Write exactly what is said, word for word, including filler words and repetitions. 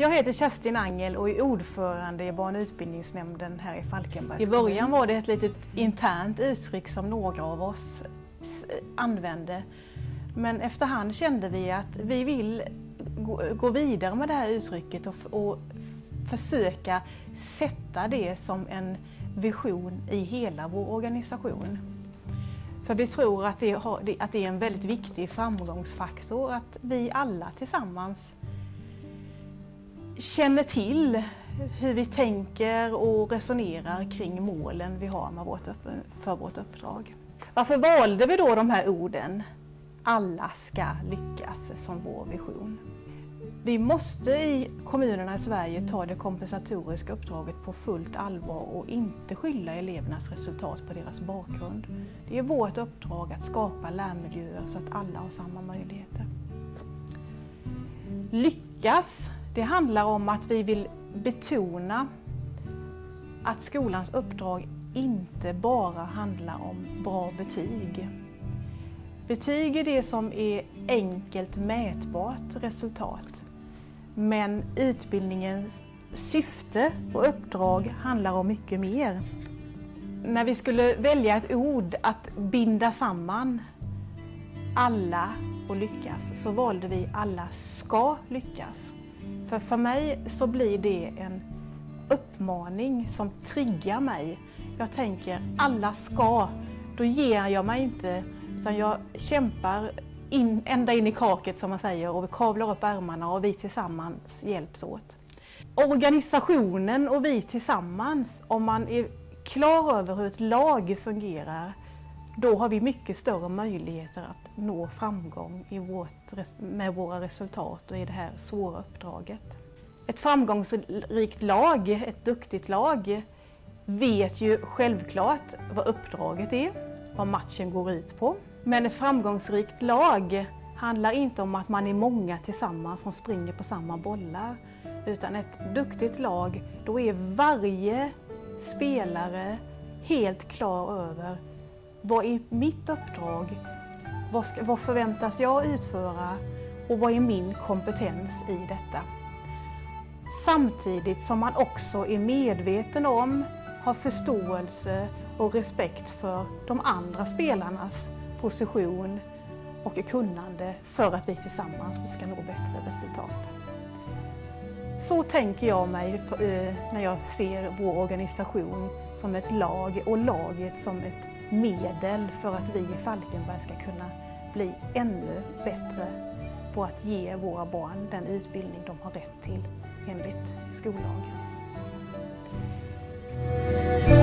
Jag heter Kerstin Angel och är ordförande i barn- och utbildningsnämnden här i Falkenbergs I kommun. början var det ett litet internt uttryck som några av oss använde. Men efterhand kände vi att vi vill gå vidare med det här uttrycket och, och försöka sätta det som en vision i hela vår organisation. För vi tror att det, har, att det är en väldigt viktig framgångsfaktor att vi alla tillsammans känner till hur vi tänker och resonerar kring målen vi har med vårt, för vårt uppdrag. Varför valde vi då de här orden? Alla ska lyckas som vår vision. Vi måste i kommunerna i Sverige ta det kompensatoriska uppdraget på fullt allvar och inte skylla elevernas resultat på deras bakgrund. Det är vårt uppdrag att skapa lärmiljöer så att alla har samma möjligheter. Lyckas, det handlar om att vi vill betona att skolans uppdrag inte bara handlar om bra betyg. Betyg är det som är enkelt mätbart resultat. Men utbildningens syfte och uppdrag handlar om mycket mer. När vi skulle välja ett ord att binda samman alla och lyckas så valde vi alla ska lyckas. För för mig så blir det en uppmaning som triggar mig. Jag tänker alla ska, då ger jag mig inte utan jag kämpar in, ända in i kaket som man säger och vi kavlar upp ärmarna och vi tillsammans hjälps åt. Organisationen och vi tillsammans, om man är klar över hur ett lag fungerar, då har vi mycket större möjligheter att nå framgång i vårt, med våra resultat och i det här svåra uppdraget. Ett framgångsrikt lag, ett duktigt lag, vet ju självklart vad uppdraget är, vad matchen går ut på. Men ett framgångsrikt lag handlar inte om att man är många tillsammans som springer på samma bollar. Utan ett duktigt lag, då är varje spelare helt klar över vad är mitt uppdrag, vad, ska, vad förväntas jag utföra och vad är min kompetens i detta. Samtidigt som man också är medveten om, har förståelse och respekt för de andra spelarnas position och kunnande för att vi tillsammans ska nå bättre resultat. Så tänker jag mig när jag ser vår organisation som ett lag och laget som ett medel för att vi i Falkenberg ska kunna bli ännu bättre på att ge våra barn den utbildning de har rätt till enligt skollagen.